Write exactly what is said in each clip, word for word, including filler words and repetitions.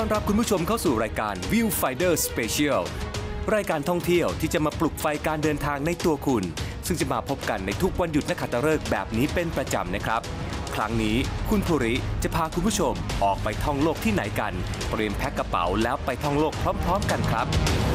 อนรับคุณผู้ชมเข้าสู่รายการ Viewfinder Special รายการท่องเที่ยวที่จะมาปลุกไฟการเดินทางในตัวคุณซึ่งจะมาพบกันในทุกวันหยุดนักขัตฤกษ์แบบนี้เป็นประจำนะครับครั้งนี้คุณภูริจะพาคุณผู้ชมออกไปท่องโลกที่ไหนกันเตรียมแพ็คกระเป๋าแล้วไปท่องโลกพร้อมๆกันครับ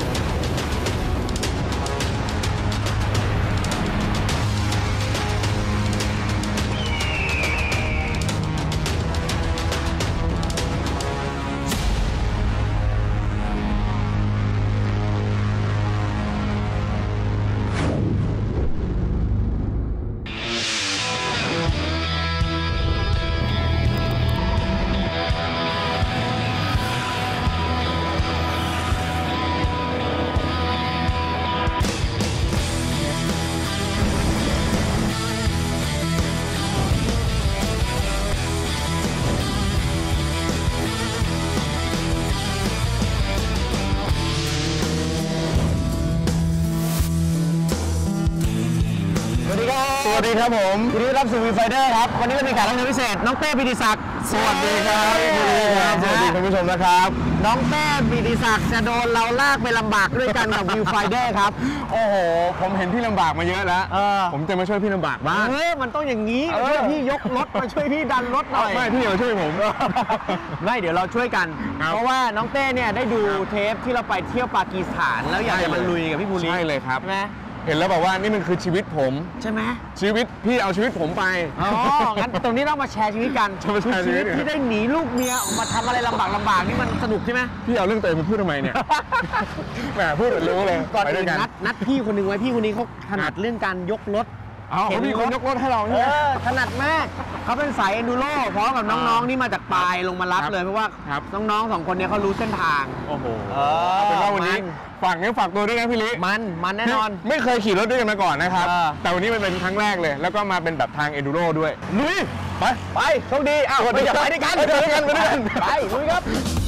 สวัสดีครับผมยินดีต้อนรับสู่วีไฟเดอร์ครับวันนี้เรามีแขกรับเชิญพิเศษน้องเต้ปิติศักดิ์สวัสดีครับสวัสดีคุณผู้ชมนะครับน้องเต้ปิติศักดิ์จะโดนเราลากไปลำบากด้วยกันกับวีไฟเดอร์ครับโอ้โหผมเห็นพี่ลำบากมาเยอะแล้วผมจะมาช่วยพี่ลำบากบ้างเออมันต้องอย่างนี้ช่วยพี่ยกรถมาช่วยพี่ดันรถหน่อยไม่พี่มาช่วยผมไม่เดี๋ยวเราช่วยกันเพราะว่าน้องเต้เนี่ยได้ดูเทปที่เราไปเที่ยวปากีสถานแล้วอยากจะมาลุยกับพี่ภูริใช่เลยครับใช่ไหมเห็นแล้วบอกว่านี่มันคือชีวิตผมใช่ไหมชีวิตพี่เอาชีวิตผมไปอ๋องั้นตรงนี้เรามาแชร์ชีวิตกันมาแชร์ชีวิตที่ได้หนีลูกเมียออกมาทำอะไรลำบากลำบากนี่มันสนุกใช่ไหมพี่เอาเรื่องตัวเองมาพูดทำไมเนี่ยแหมพูดรู้เลยก่อนอื่นนัดนัดพี่คนหนึ่งไว้พี่คนนี้เขาถนัดเรื่องการยกรถเห็นมีคนยกรถให้เราเนี่ยถนัดมากเขาเป็นสายเอนดูโร่พร้อมกับน้องๆนี่มาจากปลายลงมารับเลยเพราะว่าน้องๆสองคนนี้เขารู้เส้นทางโอ้โหเป็นว่าวันนี้ฝากเนื้อฝากตัวด้วยนะพี่ลิมันมันแน่นอนไม่เคยขี่รถด้วยกันมาก่อนนะครับแต่วันนี้มันเป็นครั้งแรกเลยแล้วก็มาเป็นแบบทางเอนดูโร่ด้วยลุยไปไปโชคดีอ้าวไปไปด้วยกันไปด้วยกันไปด้วยกันไปลุยครับ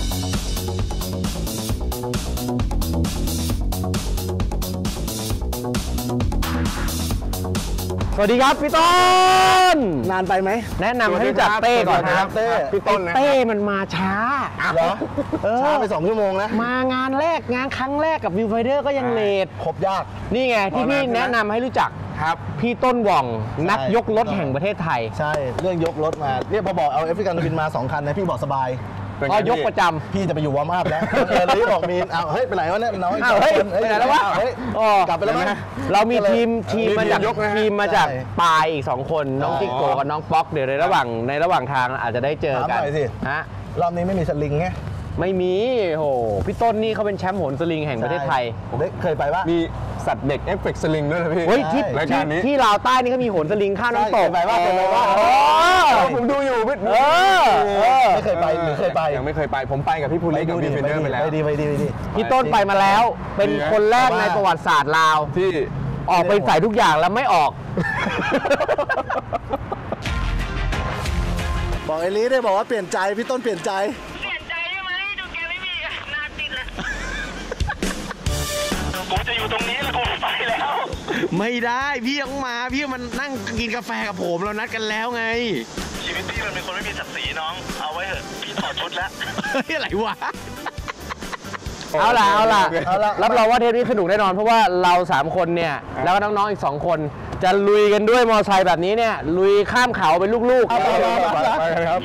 สวัสดีครับพี่ต้นนานไปไหมแนะนำให้รู้จักเต้ก่อนครับเต้พี่ต้นเต้มันมาช้าเหรอช้าไปสองชั่วโมงนะมางานแรกงานครั้งแรกกับวิวไฟเดอร์ก็ยังเลทครบยากนี่ไงที่พี่แนะนำให้รู้จักครับพี่ต้นว่องนักยกรถแห่งประเทศไทยใช่เรื่องยกรถมาเนี่ยพอบอกเอาแอฟริกันบินมาสองคันนะพี่บอกสบายก็ยกประจำพี่จะไปอยู่วอร์มอัพแล้วเออเลยบอกมีเอาเฮ้ยไปไหนวะเนี่ยน้อยเฮ้ยไปไหนแล้ววะเฮ้ยกลับไปแล้วมั้ยเรามีทีมทีมมาจากทีมมาจากปลายอีกสองคนน้องจิ๊กโกกับน้องป๊อกเดี๋ยวในระหว่างในระหว่างทางอาจจะได้เจอกันฮะรอบนี้ไม่มีสลิงไงไม่มีโหพี่ต้นนี่เขาเป็นแชมป์โหนสลิงแห่งประเทศไทยเคยไปปะมีสัตว์เด็กเอฟเฟกต์สลิงด้วยนะพี่เฮ้ยที่รายการนี้ที่ลาวใต้นี่ก็มีโหนสลิงข้ามน้ำตกไปว่าเคยไปว่าผมดูอยู่เออไม่เคยไปหรือเคยไปยังไม่เคยไปผมไปกับพี่ภูริกับพี่เฟนเดอร์ไปแล้วไปดีไปดีไปดีพี่ต้นไปมาแล้วเป็นคนแรกในประวัติศาสตร์ลาวที่ออกไปใส่ทุกอย่างแล้วไม่ออกบอกเอลิได้บอกว่าเปลี่ยนใจพี่ต้นเปลี่ยนใจกูจะอยู่ตรงนี้แล้วกูไปแล้วไม่ได้พี่ต้องมาพี่มันนั่งกินกาแฟกับผมเรานัดกันแล้วไงชีวิตพี่มันเป็นคนไม่มีศักดิ์ศรีน้องเอาไว้เถอะพี่ถอดชุดแล้วอะไรวะเอาล่ะเอาล่ะรับรองว่าเทปนี้สนุกแน่นอนเพราะว่าเราสามคนเนี่ยแล้วก็น้องๆอีกสองคนจะลุยกันด้วยมอเตอร์ไซค์แบบนี้เนี่ยลุยข้ามเขาเป็นลูกๆไปกันครับ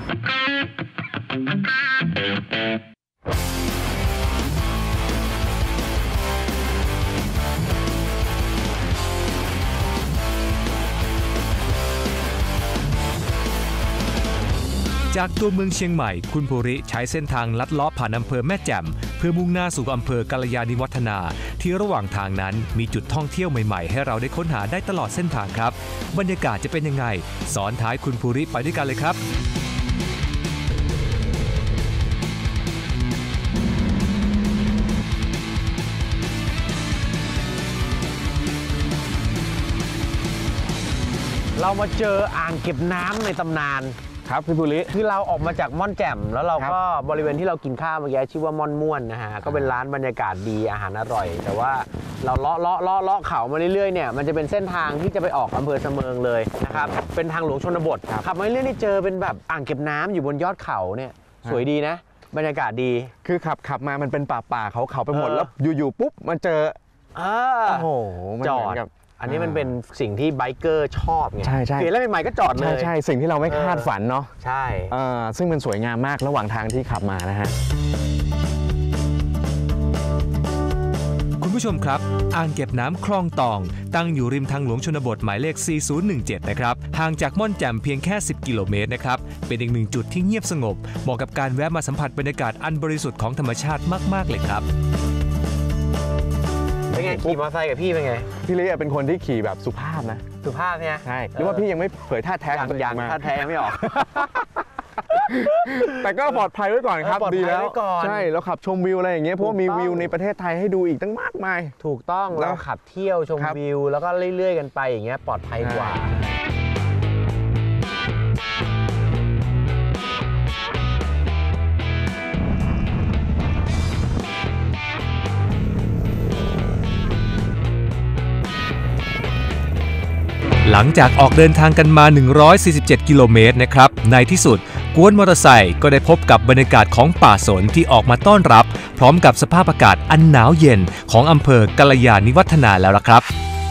จากตัวเมืองเชียงใหม่คุณภูริใช้เส้นทางลัดเลาะผ่านอำเภอแม่แจ่มเพื่อมุ่งหน้าสู่อำเภอกัลยาณิวัฒนาที่ระหว่างทางนั้นมีจุดท่องเที่ยวใหม่ๆให้เราได้ค้นหาได้ตลอดเส้นทางครับบรรยากาศจะเป็นยังไงสอนท้ายคุณภูริไปด้วยกันเลยครับเรามาเจออ่างเก็บน้ำในตำนานครับพี่ภูริคือเราออกมาจากม่อนแจ่มแล้วเราก็บริเวณที่เรากินข้าวเมื่อกี้ชื่อว่าม่อนม่วนนะฮะก็เป็นร้านบรรยากาศดีอาหารอร่อยแต่ว่าเราเลาะเลาะเลาะเลาะเขามาเรื่อยๆเนี่ยมันจะเป็นเส้นทางที่จะไปออกอำเภอเสมิงเลยนะครับเป็นทางหลวงชนบทขับมาเรื่อยๆเจอเป็นแบบอ่างเก็บน้ำอยู่บนยอดเขาเนี่ยสวยดีนะบรรยากาศดีคือขับขับมามันเป็นป่าป่าเขาเขาไปหมดแล้วอยู่ๆปุ๊บมันเจอโอ้โหจอดอันนี้มันเป็นสิ่งที่ไบเกอร์ชอบไงใช่ใช่เห็นแล้วใหม่ๆก็จอดเลยใช่ใช่สิ่งที่เราไม่คาดฝันเนาะใช่ซึ่งมันสวยงามมากระหว่างทางที่ขับมานะฮะคุณผู้ชมครับอ่างเก็บน้ำคลองตองตั้งอยู่ริมทางหลวงชนบทหมายเลขสี่ศูนย์หนึ่งเจ็ดนะครับห่างจากม่อนแจ่มเพียงแค่สิบกิโลเมตรนะครับเป็นอีกหนึ่งจุดที่เงียบสงบเหมาะกับการแวะมาสัมผัสบรรยากาศอันบริสุทธิ์ของธรรมชาติมากๆเลยครับเป็นไงขี่มอเตอร์ไซค์กับพี่เป็นไงพี่ลิเป็นคนที่ขี่แบบสุภาพนะสุภาพเนี่ยใช่หรือว่าพี่ยังไม่เผยท่าแท้อย่างอย่างท่าแท้ไม่ออกแต่ก็ปลอดภัยไว้ก่อนครับดีแล้วใช่แล้วขับชมวิวอะไรอย่างเงี้ยเพราะมีวิวในประเทศไทยให้ดูอีกตั้งมากมายถูกต้องแล้วขับเที่ยวชมวิวแล้วก็เรื่อยๆกันไปอย่างเงี้ยปลอดภัยกว่าหลังจากออกเดินทางกันมาหนึ่งร้อยสี่สิบเจ็ดกิโลเมตรนะครับในที่สุดกวนมอเตอร์ไซค์ก็ได้พบกับบรรยากาศของป่าสนที่ออกมาต้อนรับพร้อมกับสภาพอากาศอันหนาวเย็นของอำเภอกัลยาณิวัฒนาแล้วล่ะครับ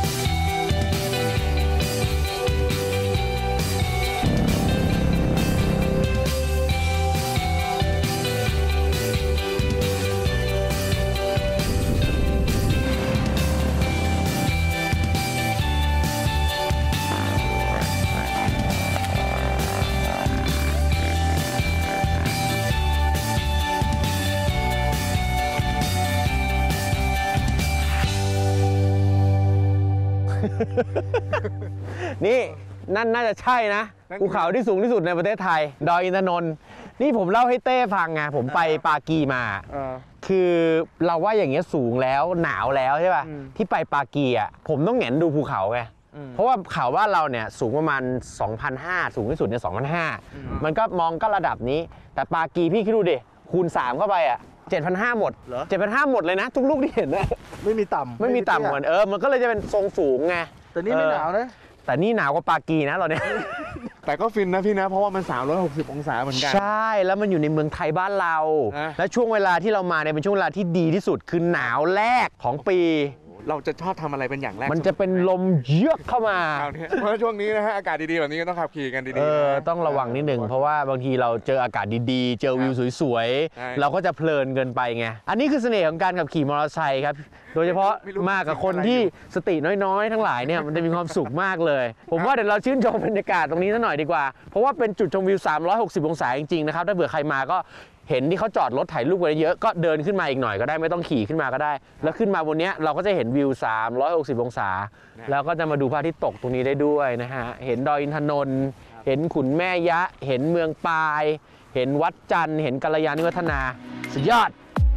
นี่นั่นน่าจะใช่นะภูเขาที่สูงที่สุดในประเทศไทยดอยอินทนนท์นี่ผมเล่าให้เต้ฟังไงผมไปปากีมาคือเราว่าอย่างเงี้ยสูงแล้วหนาวแล้วใช่ป่ะที่ไปปากีอ่ะผมต้องแหงนดูภูเขาไงเพราะว่าเขาว่าเราเนี่ยสูงประมาณ สองพันห้าร้อย สูงที่สุดเนี่ย สองพันห้าร้อย มันก็มองก็ระดับนี้แต่ปากีพี่คิดดูดิคูณสามเข้าไปอ่ะเจ็ดพันห้าร้อย หมดเหรอ เจ็ดพันห้าร้อย หมดเลยนะทุกลูกที่เห็นนะไม่มีต่ำไม่มีต่ำเหมือนเออมันก็เลยจะเป็นทรงสูงไงแต่นี่ไม่หนาวนะแต่นี่หนาวกว่าปากีนะตอนนี้แต่ก็ฟินนะพี่นะเพราะว่ามันสามร้อยหกสิบองศาเหมือนกันใช่แล้วมันอยู่ในเมืองไทยบ้านเราและช่วงเวลาที่เรามาเนี่ยเป็นช่วงเวลาที่ดีที่สุดคือหนาวแรกของปีเราจะชอบทำอะไรเป็นอย่างแรกมันจะเป็นลมเยือกเข้ามาเพราะช่วงนี้นะฮะอากาศดีๆแบบนี้ก็ต้องขับขี่กันดีๆเออต้องระวังนิดนึงเพราะว่าบางทีเราเจออากาศดีๆเจอวิวสวยๆเราก็จะเพลินเกินไปไงอันนี้คือเสน่ห์ของการขับขี่มอเตอร์ไซค์ครับโดยเฉพาะมากกับคนที่สติน้อยๆทั้งหลายเนี่ยมันจะมีความสุขมากเลยผมว่าเดี๋ยวเราชื่นชมบรรยากาศตรงนี้สักหน่อยดีกว่าเพราะว่าเป็นจุดชมวิวสามร้อยหกสิบองศาจริงๆนะครับถ้าเผื่อใครมาก็เห็นที่เขาจอดรถถ่ายรูปกันเยอะก็เดินขึ้นมาอีกหน่อยก็ได้ไม่ต้องขี่ขึ้นมาก็ได้แล้วขึ้นมาบนนี้เราก็จะเห็นวิวสามร้อยหกสิบองศาแล้วก็จะมาดูพระอาทิตย์ตกตรงนี้ได้ด้วยนะฮะเห็นดอยอินทนนท์เห็นขุนแม่ยะเห็นเมืองปายเห็นวัดจันทร์เห็นกัลยาณิวัฒนาสุดยอด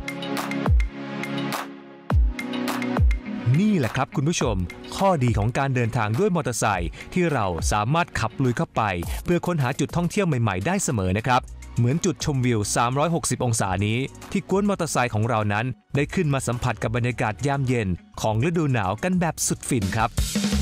นี่แหละครับคุณผู้ชมข้อดีของการเดินทางด้วยมอเตอร์ไซค์ที่เราสามารถขับลุยเข้าไปเพื่อค้นหาจุดท่องเที่ยวใหม่ๆได้เสมอนะครับเหมือนจุดชมวิวสามร้อยหกสิบองศานี้ที่กวนมอเตอร์ไซค์ของเรานั้นได้ขึ้นมาสัมผัสกับบรรยากาศยามเย็นของฤดูหนาวกันแบบสุดฟินครับ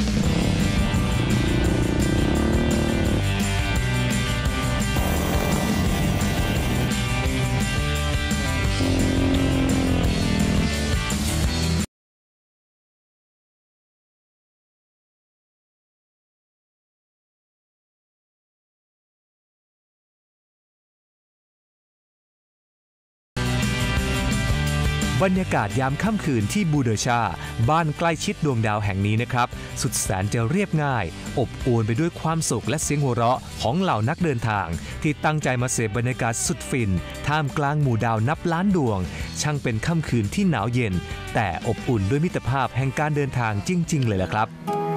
บรรยากาศยามค่ำคืนที่บูเดอชาบ้านใกล้ชิดดวงดาวแห่งนี้นะครับสุดแสนจะเรียบง่ายอบอวลไปด้วยความสุขและเสียงหัวเราะของเหล่านักเดินทางที่ตั้งใจมาเสพบรรยากาศสุดฟินท่ามกลางหมู่ดาวนับล้านดวงช่างเป็นค่ำคืนที่หนาวเย็นแต่อบอุ่นด้วยมิตรภาพแห่งการเดินทางจริงๆเลยล่ะครับ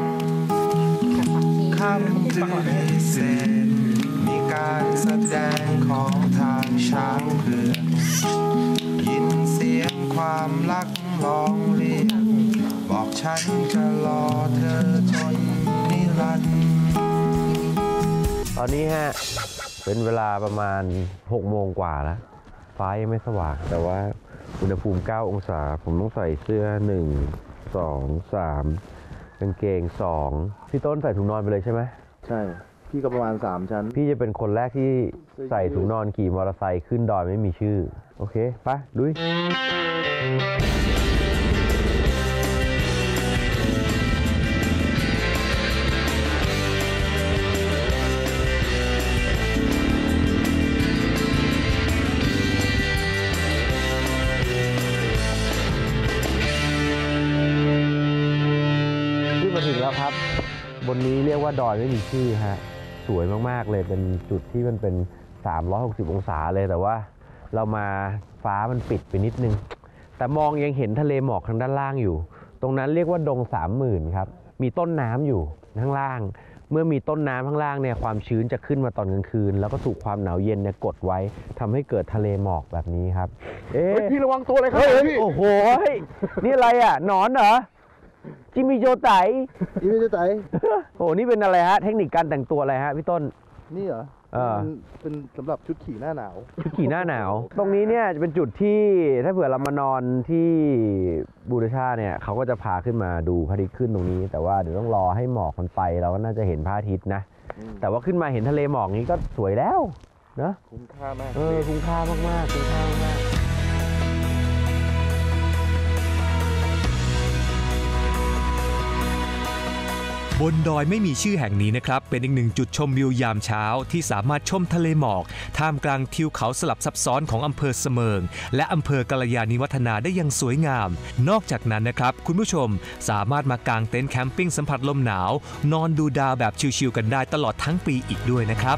ค่ำคืนพิเศษมีการแสดงของทางช้างเผือกยินเสียงความรักร้องเรียกบอกฉันจะรอเธอจนนิรันดร์ตอนนี้ฮะเป็นเวลาประมาณหกโมงกว่าแล้วฟ้ายังไม่สว่างแต่ว่าอุณหภูมิเก้าองศาผมต้องใส่เสื้อหนึ่ง สอง สามกางเกงสองพี่ต้นใส่ถุงนอนไปเลยใช่ไหมใช่พี่ก็ประมาณสามชั้นพี่จะเป็นคนแรกที่ใส่ถุงนอนขี่มอเตอร์ไซค์ขึ้นดอยไม่มีชื่อโอเคไปลุยมาถึงแล้วครับบนนี้เรียกว่าดอยไม่มีชื่อฮะสวยมากๆเลยเป็นจุดที่มันเป็นสามร้อยหกสิบองศาเลยแต่ว่าเรามาฟ้ามันปิดไปนิดนึงแต่มองยังเห็นทะเลหมอกทางด้านล่างอยู่ตรงนั้นเรียกว่าดงสามหมื่นครับมีต้นน้ำอยู่ข้างล่างเมื่อมีต้นน้ำข้างล่างเนี่ยความชื้นจะขึ้นมาตอนกลางคืนแล้วก็ถูกความหนาวเย็นเนี่ยกดไว้ทำให้เกิดทะเลหมอกแบบนี้ครับเอ๊ะพี่ระวังตัวเลยครับพี่โอ้โหนี่อะไรอ่ะหนอนเหรอจิมิโจไตจิมิโจไตโอ้นี่เป็นอะไรฮะเทคนิคการแต่งตัวอะไรฮะพี่ต้นนี่เหรอเป็นสำหรับชุดขี่หน้าหนาวชุดขี่หน้าหนาวตรงนี้เนี่ยจะเป็นจุดที่ถ้าเผื่อเรามานอนที่บูรชาเนี่ยเขาก็จะพาขึ้นมาดูพระอาทิตย์ขึ้นตรงนี้แต่ว่าเดี๋ยวต้องรอให้หมอกมันไปเราก็น่าจะเห็นพระอาทิตย์นะแต่ว่าขึ้นมาเห็นทะเลหมอกนี้ก็สวยแล้วนะคุ้มค่ามากเออคุ้มค่ามากๆคุ้มค่ามากบนดอยไม่มีชื่อแห่งนี้นะครับเป็นอีกหนึ่งจุดชมวิวยามเช้าที่สามารถชมทะเลหมอกท่ามกลางทิวเขาสลับซับซ้อนของอำเภอเสมิงและอำเภอกัลยาณิวัฒนาได้อย่างสวยงามนอกจากนั้นนะครับคุณผู้ชมสามารถมากางเต็นท์แคมปิ้งสัมผัสลมหนาวนอนดูดาวแบบชิลๆกันได้ตลอดทั้งปีอีกด้วยนะครับ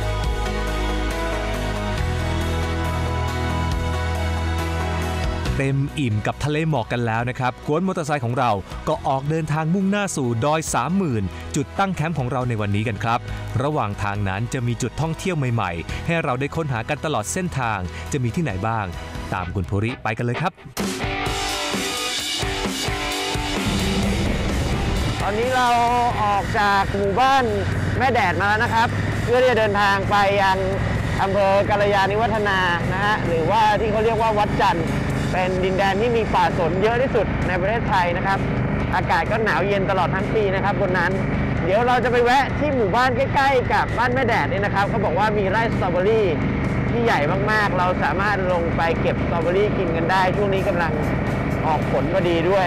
เต็มอิ่มกับทะเลหมอกกันแล้วนะครับกวนมอเตอร์ไซค์ของเราก็ออกเดินทางมุ่งหน้าสู่ดอยสามหมื่นจุดตั้งแคมป์ของเราในวันนี้กันครับระหว่างทางนั้นจะมีจุดท่องเที่ยวใหม่ๆให้เราได้ค้นหากันตลอดเส้นทางจะมีที่ไหนบ้างตามคุณภูริไปกันเลยครับตอนนี้เราออกจากหมู่บ้านแม่แดดมาแล้วนะครับเพื่อที่จะเดินทางไปยังอำเภอกัลยาณิวัฒนานะฮะหรือว่าที่เขาเรียกว่าวัดจันทร์เป็นดินแดนที่มีป่าสนเยอะที่สุดในประเทศไทยนะครับอากาศก็หนาวเย็นตลอดทั้งปีนะครับบนนั้นเดี๋ยวเราจะไปแวะที่หมู่บ้านใกล้ๆกับบ้านแม่แดดนี่นะครับเขาบอกว่ามีไร่สตรอเบอรี่ที่ใหญ่มากๆเราสามารถลงไปเก็บสตรอเบอรี่กินกันได้ช่วงนี้กำลังออกผลพอดีด้วย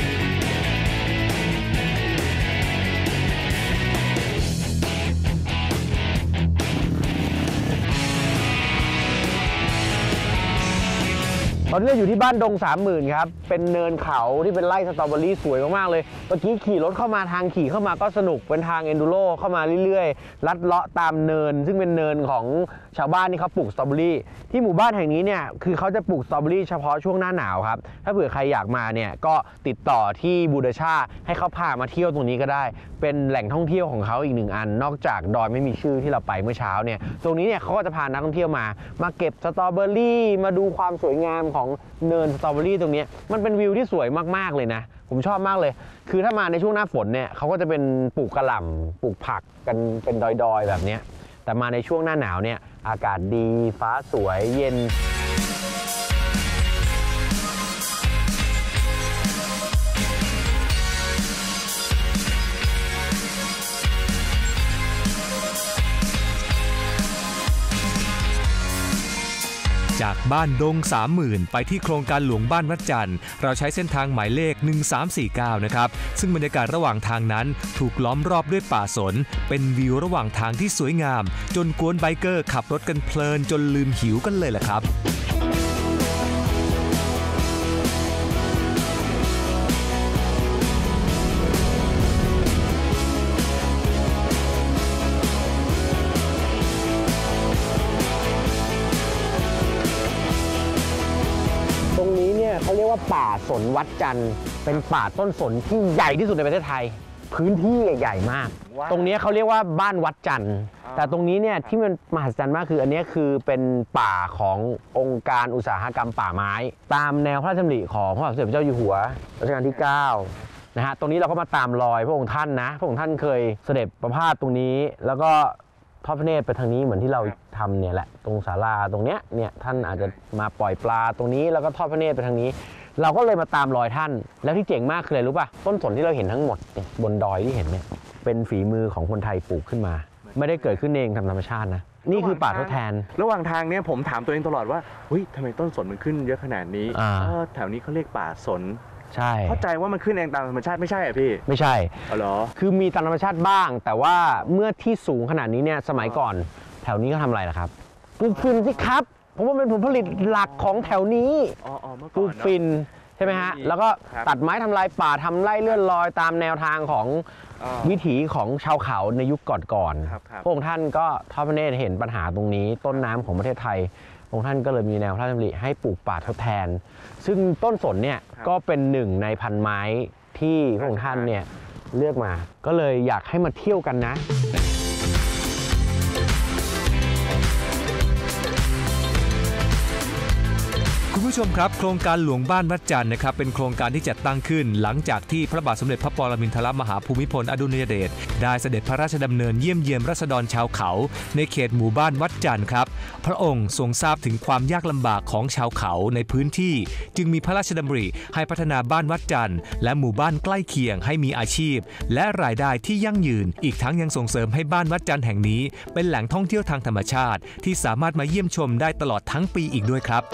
ตอนนี้เราอยู่ที่บ้านดงสามหมื่นครับเป็นเนินเขาที่เป็นไร่สตรอเบอรี่สวยมากๆเลยเมื่อกี้ขี่รถเข้ามาทางขี่เข้ามาก็สนุกเป็นทางเอนดูโรเข้ามาเรื่อยๆลัดเลาะตามเนินซึ่งเป็นเนินของชาวบ้านที่เขาปลูกสตรอเบอรี่ที่หมู่บ้านแห่งนี้เนี่ยคือเขาจะปลูกสตรอเบอรี่เฉพาะช่วงหน้าหนาวครับถ้าเผื่อใครอยากมาเนี่ยก็ติดต่อที่บูรชาให้เขาพามาเที่ยวตรงนี้ก็ได้เป็นแหล่งท่องเที่ยวของเขาอีกหนึ่งอันนอกจากดอยไม่มีชื่อที่เราไปเมื่อเช้าเนี่ยตรงนี้เนี่ยเขาก็จะพานักท่องเที่ยวมามาเก็บสตรอเบอรี่มาดูความสวยงามของเนินสตรอเบอรี่ตรงนี้มันเป็นวิวที่สวยมากๆเลยนะผมชอบมากเลยคือถ้ามาในช่วงหน้าฝนเนี่ยเขาก็จะเป็นปลูกกระหล่ำปลูกผักกันเป็นดอยๆแบบนี้แต่มาในช่วงหน้าหนาวเนี่ยอากาศดีฟ้าสวยเย็นจากบ้านดงสามหมื่นไปที่โครงการหลวงบ้านวัดจันทร์เราใช้เส้นทางหมายเลขหนึ่งสามสี่เก้านะครับซึ่งบรรยากาศระหว่างทางนั้นถูกล้อมรอบด้วยป่าสนเป็นวิวระหว่างทางที่สวยงามจนกวนไบเกอร์ขับรถกันเพลินจนลืมหิวกันเลยแหละครับเขาเรียกว่าป่าสนวัดจันทร์เป็นป่าต้นสนที่ใหญ่ที่สุดในประเทศไทยพื้นที่ใหญ่มากตรงนี้เขาเรียกว่าบ้านวัดจันทร์แต่ตรงนี้เนี่ยที่มันมหัศจรรย์มากคืออันนี้คือเป็นป่าขององค์การอุตสาหกรรมป่าไม้ตามแนวพระราชดำริของพระบาทสมเด็จพระเจ้าอยู่หัวรัชกาลที่เก้านะฮะตรงนี้เราก็มาตามรอยพระองค์ท่านนะพระองค์ท่านเคยเสด็จประพาสตรงนี้แล้วก็ทอดพระเนตรไปทางนี้เหมือนที่เราทำเนี่ยแหละตรงศาลาตรงเนี้ยเนี่ยท่านอาจจะมาปล่อยปลาตรงนี้แล้วก็ทอดพระเนตรไปทางนี้เราก็เลยมาตามรอยท่านแล้วที่เจ๋งมากคืออะไรรู้ป่ะต้นสนที่เราเห็นทั้งหมดเนี่ยบนดอยที่เห็นเนี่ยเป็นฝีมือของคนไทยปลูกขึ้นมาไม่ได้เกิดขึ้นเองตามธรรมชาตินะนี่คือป่าทดแทนระหว่างทางเนี่ยผมถามตัวเองตลอดว่าเฮ้ยทำไมต้นสนมันขึ้นเยอะขนาดนี้แถวนี้เขาเรียกป่าสนใช่เข้าใจว่ามันขึ้นเองตามธรรมชาติไม่ใช่อ่ะพี่ไม่ใช่อ๋อเหรอคือมีตามธรรมชาติบ้างแต่ว่าเมื่อที่สูงขนาดนี้เนี่ยสมัยก่อนแถวนี้ก็ทำอะไรล่ะครับปลูกฟินสิครับผมว่าเป็นผลผลิตหลักของแถวนี้ปลูกฟินใช่ไหมฮะแล้วก็ตัดไม้ทำลายป่าทำไร่เลื่อนลอยตามแนวทางของวิถีของชาวเขาในยุคก่อนๆพระองค์ท่านก็ทอดพระเนตรเห็นปัญหาตรงนี้ต้นน้ำของประเทศไทยพระองค์ท่านก็เลยมีแนวพระราชดำริให้ปลูกป่าทดแทนซึ่งต้นสนเนี่ยก็เป็นหนึ่งในพันไม้ที่พระองค์ท่านเนี่ยเลือกมาก็เลยอยากให้มาเที่ยวกันนะคุณผู้ชมครับโครงการหลวงบ้านวัดจันทร์นะครับเป็นโครงการที่จัดตั้งขึ้นหลังจากที่พระบาทสมเด็จพระปรมินทรมหาภูมิพลอดุลยเดชได้เสด็จพระราชดำเนินเยี่ยมเยียนราษฎรชาวเขาในเขตหมู่บ้านวัดจันทร์ครับพระองค์ทรงทราบถึงความยากลำบากของชาวเขาในพื้นที่จึงมีพระราชดำริให้พัฒนาบ้านวัดจันทร์และหมู่บ้านใกล้เคียงให้มีอาชีพและรายได้ที่ยั่งยืนอีกทั้งยังส่งเสริมให้บ้านวัดจันทร์แห่งนี้เป็นแหล่งท่องเที่ยวทางธรรมชาติที่สามารถมาเยี่ยมชมได้ตลอดทั้งปีอีกด้วยครับ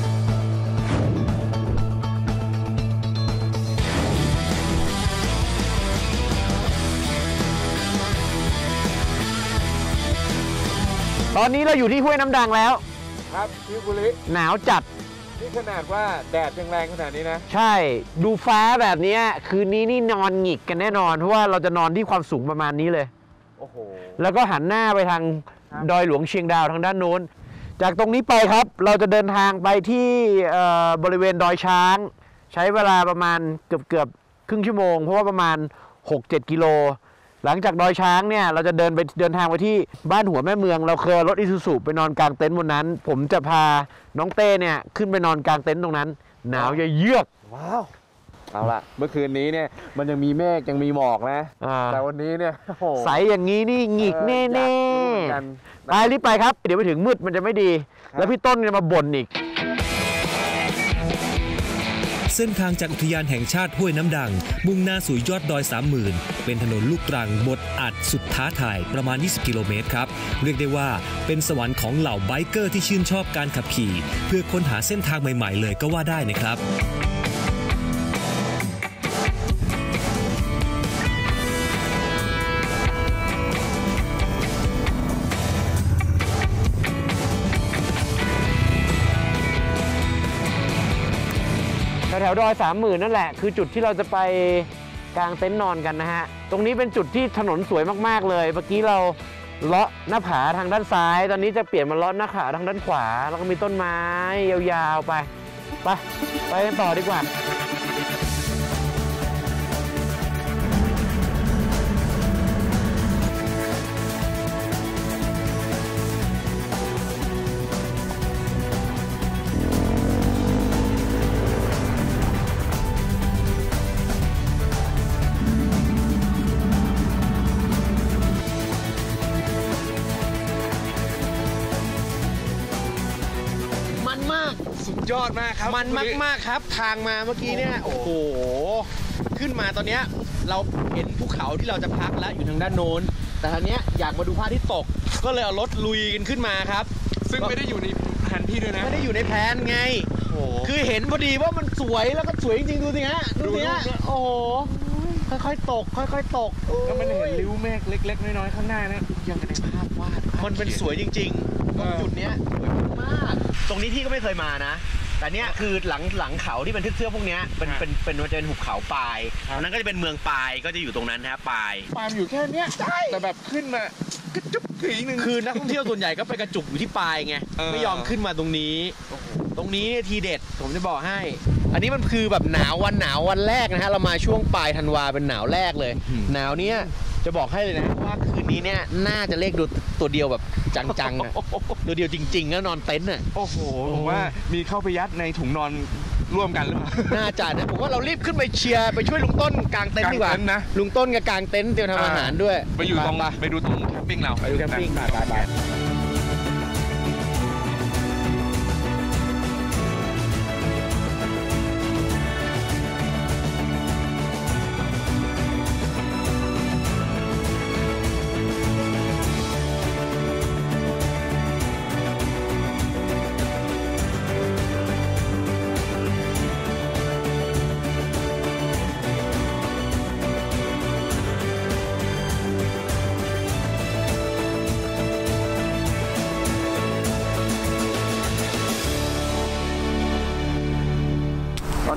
ตอนนี้เราอยู่ที่ห้วยน้ำดังแล้วครับพี่กุลิหนาวจัดนี่ขนาดว่าแดดยังแรงขนาดนี้นะใช่ดูฟ้าแบบนี้คืนนี้นี่นอนหงิกกันแน่นอนเพราะว่าเราจะนอนที่ความสูงประมาณนี้เลยโอ้โหแล้วก็หันหน้าไปทางดอยหลวงเชียงดาวทางด้านโน้นจากตรงนี้ไปครับเราจะเดินทางไปที่บริเวณดอยช้างใช้เวลาประมาณเกือบเกือบครึ่งชั่วโมงเพราะว่าประมาณ หกเจ็ด กิโลหลังจากดอยช้างเนี่ยเราจะเดินไปเดินทางไปที่บ้านหัวแม่เมืองเราเคยรถอิซูซุไปนอนกลางเต็นท์บนนั้นผมจะพาน้องเต้เนี่ยขึ้นไปนอนกลางเต็นท์ตรงนั้นหนาวเยือกว้าวเอาล่ะเมื่อคืนนี้เนี่ยมันยังมีเมฆยังมีหมอกนะแต่วันนี้เนี่ยใสอย่างนี้นี่หงิกแน่ๆไปรีบไปครับเดี๋ยวไปถึงมืดมันจะไม่ดีแล้วพี่ต้นจะมาบ่นอีกเส้นทางจากอุทยานแห่งชาติห้วยน้ำดังมุ่งหน้าสู่ยอดดอยสามหมื่นเป็นถนนลูกรังบดอัดสุดท้าทายประมาณยี่สิบกิโลเมตรครับเรียกได้ว่าเป็นสวรรค์ของเหล่าไบเกอร์ที่ชื่นชอบการขับขี่เพื่อค้นหาเส้นทางใหม่ๆเลยก็ว่าได้นะครับแถวดอยสามหมื่นนั่นแหละคือจุดที่เราจะไปกางเต็นท์นอนกันนะฮะตรงนี้เป็นจุดที่ถนนสวยมากๆเลยเมื่อกี้เราเลาะหน้าผาทางด้านซ้ายตอนนี้จะเปลี่ยนมาเลาะหน้าผาทางด้านขวาแล้วก็มีต้นไม้ยาวๆไปไปไปกันต่อดีกว่ายอดมากครับมันมากๆครับทางมาเมื่อกี้เนี่ยโอ้โหขึ้นมาตอนนี้เราเห็นภูเขาที่เราจะพักแล้วอยู่ทางด้านโน้นแต่ทีนี้อยากมาดูพระอาทิตย์ตกก็เลยเอารถลุยกันขึ้นมาครับซึ่งไม่ได้อยู่ในแผนที่ด้วยนะไม่ได้อยู่ในแผนไงคือเห็นพอดีว่ามันสวยแล้วก็สวยจริงๆดูสิฮะดูสิฮะโอ้โหค่อยๆตกค่อยๆตกแล้วมันเห็นริ้วเมฆเล็กๆน้อยๆข้างหน้านะยังกันในภาพวาดมันเป็นสวยจริงๆตรงจุดนี้สวยมากตรงนี้ที่ก็ไม่เคยมานะแต่เนี้ยคือหลังหลังเขาที่เป็นเทือกๆพวกนี้เป็นเป็นเป็นมันจะเป็นหุบเขาปลายตรงนั้นก็จะเป็นเมืองปลายก็จะอยู่ตรงนั้นนะปลายปลายอยู่แค่เนี้ยใช่แต่แบบขึ้นมากระจุกขึ้นอีกนึงคือนักท่องเที่ยวส่วนใหญ่ก็ไปกระจุกอยู่ที่ปลายไงไม่ยอมขึ้นมาตรงนี้ตรงนี้ทีเด็ดผมจะบอกให้อันนี้มันคือแบบหนาววันหนาววันแรกนะฮะเรามาช่วงปลายธันวาเป็นหนาวแรกเลยหนาวเนี้ยจะบอกให้เลยนะว่าคืนนี้เนี่ยน่าจะเลขดูตัวเดียวแบบจังๆอ่ะตัวเดียวจริงๆแล้วนอนเต็นท์อ่ะโอ้โหผมว่ามีเข้าไปยัดในถุงนอนร่วมกันหรือเปล่าน่าจะนะผมว่าเรารีบขึ้นไปเชียร์ไปช่วยลุงต้นกางเต็นท์ดีกว่านะลุงต้นกับกางเต็นท์เตรียมทำอาหารด้วยไปอยู่ตรงไปดูตรงแคมปิ้งเราไปดูแคมปิ้งไป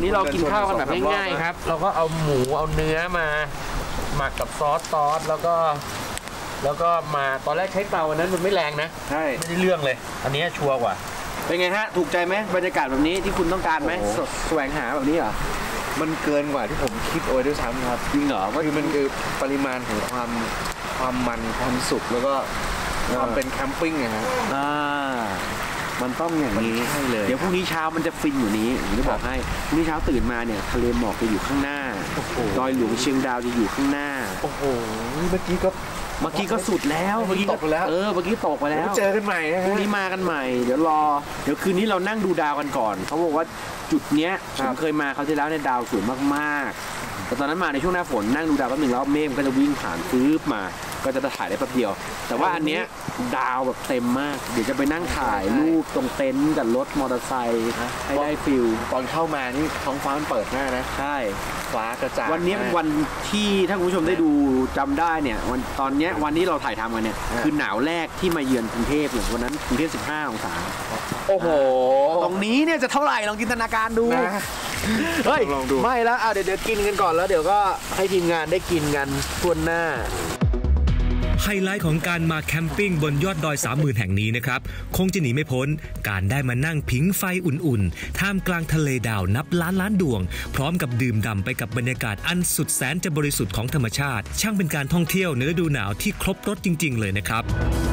วันนี้เรากินข้าวกันแบบง่ายๆครับเราก็เอาหมูเอาเนื้อมาหมักกับซอสซอสแล้วก็แล้วก็มาตอนแรกใช้เตาอันนั้นมันไม่แรงนะใช่ไม่ได้เรื่องเลยอันนี้ชัวร์กว่าเป็นไงฮะถูกใจไหมบรรยากาศแบบนี้ที่คุณต้องการไหมแสวงหาแบบนี้เหรอมันเกินกว่าที่ผมคิดเอาไว้ด้วยซ้ำครับจริงเหรอก็คือมันคือปริมาณของความความมันความสุขแล้วก็ความเป็นแคมปิ้งนะฮะอ่ามันต้องอย่างนี้ให้เลยเดี๋ยวพรุ่งนี้เช้ามันจะฟินอยู่นี้ผมจะบอกให้พรุ่งนี้เช้าตื่นมาเนี่ยทะเลหมอกจะอยู่ข้างหน้าดอยหลวงเชียงดาวจะอยู่ข้างหน้าโอ้โหเมื่อกี้ก็เมื่อกี้ก็สุดแล้วเมื่อกี้ตกไปแล้วเออเมื่อกี้ตกไปแล้วเจอกันใหม่พรุ่งนี้มากันใหม่เดี๋ยวรอเดี๋ยวคืนนี้เรานั่งดูดาวกันก่อนเขาบอกว่าจุดเนี้ยผมเคยมาเขาที่แล้วเนี่ยดาวสวยมากๆแต่ตอนนั้นมาในช่วงหน้าฝนนั่งดูดาวแป๊บนึงแล้วเมฆก็จะวิ่งผ่านฟื้นมาก็จะถ่ายได้แป๊บเดียวแต่ว่าอันเนี้ยดาวแบบเต็มมากเดี๋ยวจะไปนั่งถ่ายรูปตรงเต็นท์กับรถมอเตอร์ไซค์ให้ได้ฟิลตอนเข้ามานี่ท้องฟ้ามันเปิดหน้านะใช่ฟ้ากระจ่างวันนี้เป็นวันที่ถ้าคุณผู้ชมได้ดูจำได้เนี่ยวันตอนเนี้ยวันนี้เราถ่ายทำกันเนี่ยคือหนาวแรกที่มาเยือนกรุงเทพเนี่ยวันนั้นกรุงเทพสิบห้าองศาโอ้โหตรงนี้เนี่ยจะเท่าไหร่ลองจินตนาการดูเฮ้ยไม่แล้วอ่ะเดี๋ยวเดี๋ยวกินกันก่อนแล้วเดี๋ยวก็ให้ทีมงานได้กินกันทั่วหน้าไฮไลท์ของการมาแคมปิ้งบนยอดดอยสามหมื่นแห่งนี้นะครับคงจะหนีไม่พ้นการได้มานั่งผิงไฟอุ่นๆท่ามกลางทะเลดาวนับล้านล้านดวงพร้อมกับดื่มด่ำไปกับบรรยากาศอันสุดแสนจะบริสุทธิ์ของธรรมชาติช่างเป็นการท่องเที่ยวในฤดูหนาวที่ครบรสจริงๆเลยนะครับ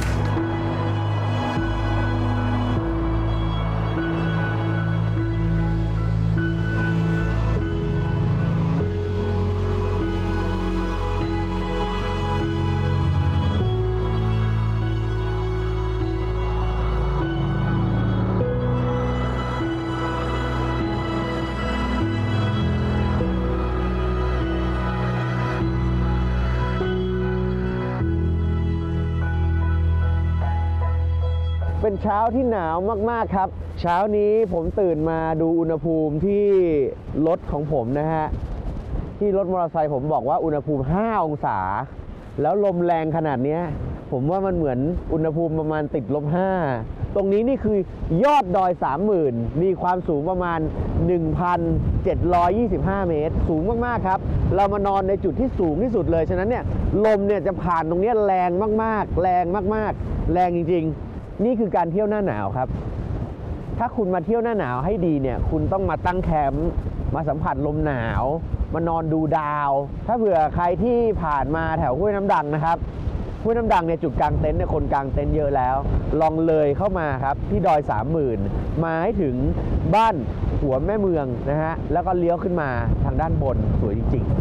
เป็นเช้าที่หนาวมากๆครับเช้านี้ผมตื่นมาดูอุณหภูมิที่รถของผมนะฮะที่รถมอเตอร์ไซค์ผมบอกว่าอุณหภูมิห้าองศาแล้วลมแรงขนาดนี้ผมว่ามันเหมือนอุณหภูมิประมาณติดลบห้าตรงนี้นี่คือยอดดอย สามหมื่น มีความสูงประมาณ หนึ่งพันเจ็ดร้อยยี่สิบห้า เมตรสูงมากๆครับเรามานอนในจุดที่สูงที่สุดเลยฉะนั้นเนี่ยลมเนี่ยจะผ่านตรงนี้แรงมากๆแรงมากๆแรงจริงๆนี่คือการเที่ยวหน้าหนาวครับถ้าคุณมาเที่ยวหน้าหนาวให้ดีเนี่ยคุณต้องมาตั้งแคมป์มาสัมผัสลมหนาวมานอนดูดาวถ้าเผื่อใครที่ผ่านมาแถวห้วยน้ำดังนะครับห้วยน้ำดังเนี่ยจุดกลางเต็นท์เนี่ยคนกลางเต็นท์เยอะแล้วลองเลยเข้ามาครับที่ดอยสามหมื่นมาให้ถึงบ้านหัวแม่เมืองนะฮะแล้วก็เลี้ยวขึ้นมาทางด้านบนสวยจริงๆ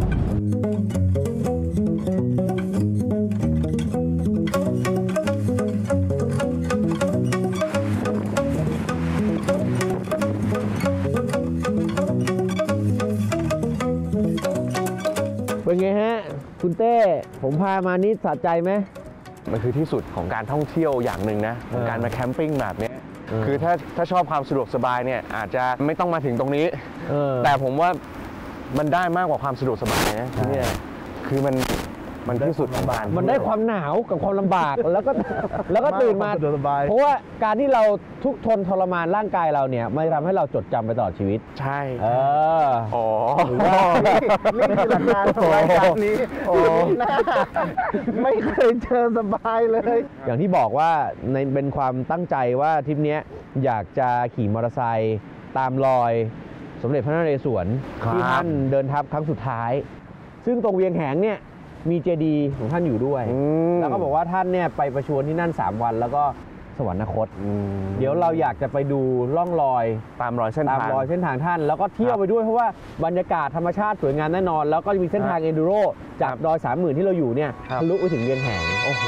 เป็นไงฮะคุณเต้ผมพามานี่สะใจไหมมันคือที่สุดของการท่องเที่ยวอย่างหนึ่งนะของการมาแคมปิ้งแบบนี้คือถ้าถ้าชอบความสะดวกสบายเนี่ยอาจจะไม่ต้องมาถึงตรงนี้แต่ผมว่ามันได้มากกว่าความสะดวกสบายนะที่นี่คือมันมันที่สุดของบ้านมันได้ความหนาวกับความลำบากแล้วก็แล้วก็ตื่นมาเพราะว่าการที่เราทุกทนทรมานร่างกายเราเนี่ยมันทำให้เราจดจำไปตลอดชีวิตใช่เอออ๋อนี่คือหลักการของรายการนี้โอ้ไม่เคยเจอสบายเลยอย่างที่บอกว่าในเป็นความตั้งใจว่าทริปนี้อยากจะขี่มอเตอร์ไซค์ตามรอยสมเด็จพระนเรศวรที่ท่านเดินทัพครั้งสุดท้ายซึ่งตรงเวียงแหงเนี่ยมีเจดีย์ของท่านอยู่ด้วยแล้วก็บอกว่าท่านเนี่ยไปประชวรที่นั่นสามวันแล้วก็สวรรคตเดี๋ยวเราอยากจะไปดูร่องรอยตามรอยเส้นทางตามรอยเส้นทางท่านแล้วก็เที่ยวไปด้วยเพราะว่าบรรยากาศธรรมชาติสวยงามแน่นอนแล้วก็มีเส้นทางเอนดูโรจากดอยสามหมื่นที่เราอยู่เนี่ยทะลุไปถึงเวียงแหงโอ้โห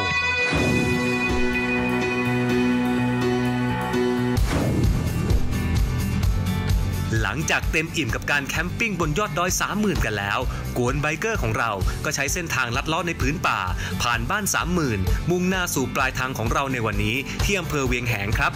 หลังจากเต็มอิ่มกับการแคมปิ้งบนยอดดอยสามหมื่นกันแล้วกวนไบเกอร์ของเราก็ใช้เส้นทางลัดเลาะในพื้นป่าผ่านบ้านสามหมื่นมุ่งหน้าสู่ปลายทางของเราในวันนี้ที่อำเภอเวียงแหงครับ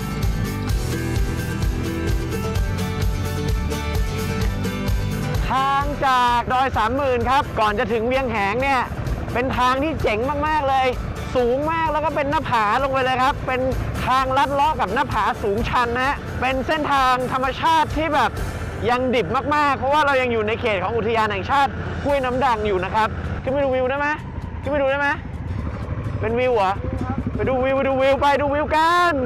ทางจากดอยสามหมื่นครับก่อนจะถึงเวียงแหงเนี่ยเป็นทางที่เจ๋งมากๆเลยสูงมากแล้วก็เป็นหน้าผาลงไปเลยครับเป็นทางลัดเลาะกับหน้าผาสูงชันนะเป็นเส้นทางธรรมชาติที่แบบยังดิบมากๆเพราะว่าเรายังอยู่ในเขตของอุทยานแห่งชาติห้วยน้ำดังอยู่นะครับขึ้นไปดูวิวได้ไหมขึ้นไปดูได้ไหมเป็นวิวเหรอไปดูวิวไปดูวิวไปดูวิวกัน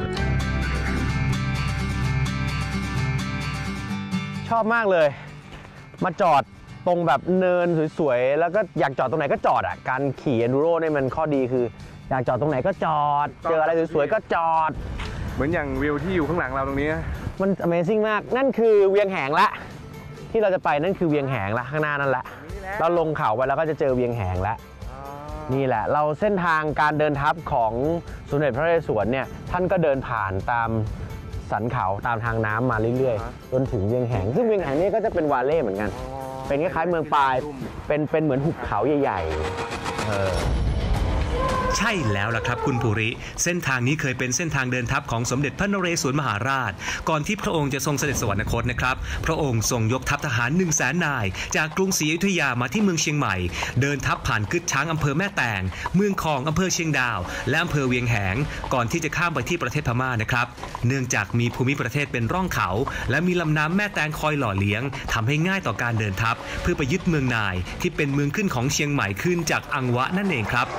ชอบมากเลยมาจอดตรงแบบเนินสวยๆแล้วก็อยากจอดตรงไหนก็จอดอ่ะการขี่ Enduro เนี่ยมันข้อดีคืออยากจอดตรงไหนก็จอดเจออะไรสวยๆก็จอดเหมือนอย่างวิวที่อยู่ข้างหลังเราตรงนี้มัน Amazing มากนั่นคือเวียงแหงละที่เราจะไปนั่นคือเวียงแหงละข้างหน้านั่นแหละเราลงเขาไปแล้วก็จะเจอเวียงแหงละนี่แหละเราเส้นทางการเดินทัพของสมเด็จพระนเรศวรเนี่ยท่านก็เดินผ่านตามสันเขาตามทางน้ำมาเรื่อยๆจนถึงเวียงแหงซึ่งเวียงแหงนี่ก็จะเป็นวาเล่เหมือนกันเป็นคล้ายๆเมืองปลายเป็นเป็นเหมือนหุบเขาใหญ่ๆเออใช่แล้วล่ะครับคุณภูริเส้นทางนี้เคยเป็นเส้นทางเดินทัพของสมเด็จพระนเรศวรมหาราชก่อนที่พระองค์จะทรงเสด็จสวรรคตนะครับพระองค์ทรงยกทัพทหารหนึ่งแสนนายจากกรุงศรีอยุธยามาที่เมืองเชียงใหม่เดินทัพผ่านกึดช้างอำเภอแม่แตงเมืองคองอำเภอเชียงดาวและอำเภอเวียงแหงก่อนที่จะข้ามไปที่ประเทศพม่านะครับเนื่องจากมีภูมิประเทศเป็นร่องเขาและมีลำน้ำแม่แตงคอยหล่อเลี้ยงทำให้ง่ายต่อการเดินทัพเพื่อไปยึดเมืองนายที่เป็นเมืองขึ้นของเชียงใหม่ขึ้นจากอังวะนั่นเองครับ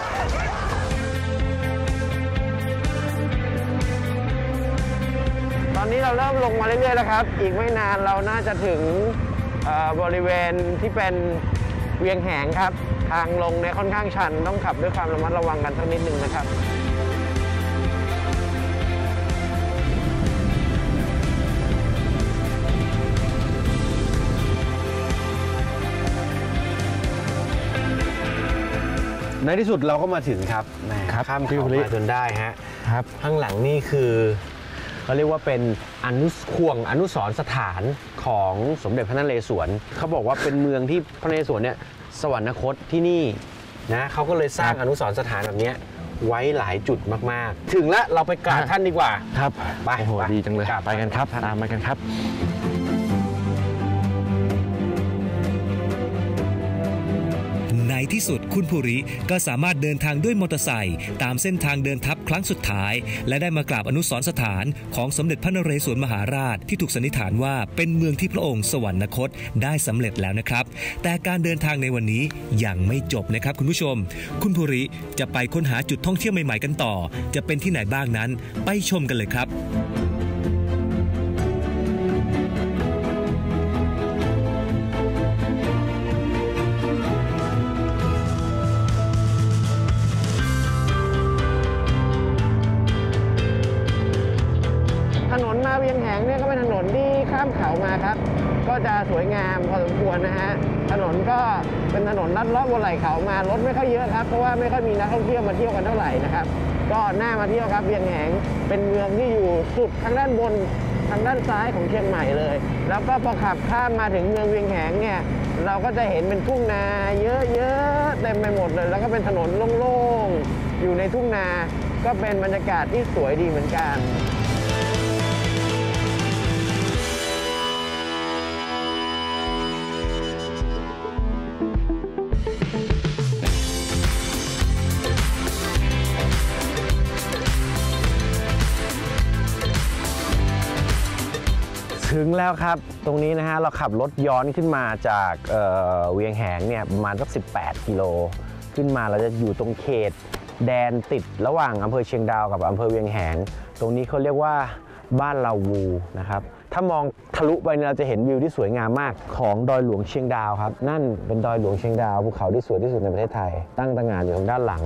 ตอนนี้เราเริ่มลงมาเรื่อยๆแล้วครับอีกไม่นานเราน่าจะถึงบริเวณที่เป็นเวียงแหงครับทางลงเนี่ยค่อนข้างชันต้องขับด้วยความระมัดระวังกันสักนิดนึงนะครับในที่สุดเราก็มาถึงครับข้ามเขามาจนได้ฮะครับข้างหลังนี่คือเขาเรียกว่าเป็นอนุควงอนุสรณ์สถานของสมเด็จพระนเรศวรเขาบอกว่าเป็นเมืองที่พระนเรศวรเนี่ยสวรรคตที่นี่นะเขาก็เลยสร้างอนุสรณ์สถานแบบนี้ไว้หลายจุดมากๆถึงแล้วเราไปกราบท่านดีกว่าครับไปโอ้โหดีจังเลยไปกันครับตามมากันครับในที่สุดคุณภูริก็สามารถเดินทางด้วยมอเตอร์ไซค์ตามเส้นทางเดินทัพครั้งสุดท้ายและได้มากราบอนุสรณ์สถานของสมเด็จพระนเรศวรมหาราชที่ถูกสันนิษฐานว่าเป็นเมืองที่พระองค์สวรรคตได้สำเร็จแล้วนะครับแต่การเดินทางในวันนี้ยังไม่จบนะครับคุณผู้ชมคุณภูริจะไปค้นหาจุดท่องเที่ยวใหม่ๆกันต่อจะเป็นที่ไหนบ้างนั้นไปชมกันเลยครับถนนมาเวียงแหงเนี่ยก็เป็นถนนที่ข้ามเขามาครับก็จะสวยงามพอสมควรนะฮะถนนก็เป็นถนนลัดเลาะบนไหล่เขามารถไม่ค่อยเยอะครับเพราะว่าไม่ค่อยมีนักท่องเที่ยวมาเที่ยวกันเท่าไหร่นะครับก็น่ามาเที่ยวครับเวียงแหงเป็นเมืองที่อยู่สุดทางด้านบนทางด้านซ้ายของเชียงใหม่เลยแล้วก็พอขับข้ามมาถึงเมืองเวียงแหงเนี่ยเราก็จะเห็นเป็นทุ่งนาเยอะๆเต็มไปหมดเลยแล้วก็เป็นถนนโล่งๆอยู่ในทุ่งนาก็เป็นบรรยากาศที่สวยดีเหมือนกันถึงแล้วครับตรงนี้นะฮะเราขับรถย้อนขึ้นมาจากเอ่อเวียงแหงเนี่ยประมาณสักสิบแปดกิโลขึ้นมาเราจะอยู่ตรงเขตแดนติดระหว่างอำเภอเชียงดาวกับอำเภอเวียงแหงตรงนี้เขาเรียกว่าบ้านลาวูนะครับถ้ามองทะลุไปเราจะเห็นวิวที่สวยงามมากของดอยหลวงเชียงดาวครับนั่นเป็นดอยหลวงเชียงดาวภูเขาที่สวยที่สุดในประเทศไทยตั้งตระหง่านอยู่ทางด้านหลัง